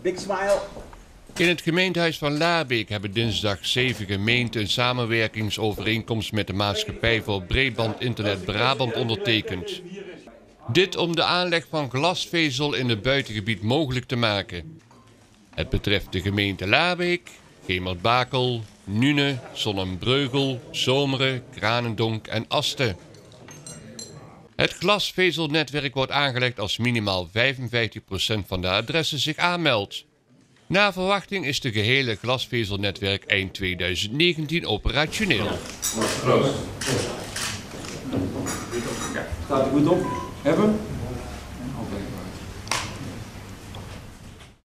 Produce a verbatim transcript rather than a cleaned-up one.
Big smile. In het gemeentehuis van Laarbeek hebben dinsdag zeven gemeenten een samenwerkingsovereenkomst met de Maatschappij voor Breedband Internet Brabant ondertekend. Dit om de aanleg van glasvezel in het buitengebied mogelijk te maken. Het betreft de gemeente Laarbeek, Gemert-Bakel, Nune, Zonnebreugel, Zomeren, Kranendonk en Asten. Het glasvezelnetwerk wordt aangelegd als minimaal vijfenvijftig procent van de adressen zich aanmeldt. Naar verwachting is de gehele glasvezelnetwerk eind tweeduizend negentien operationeel. Staat er goed op? Hebben?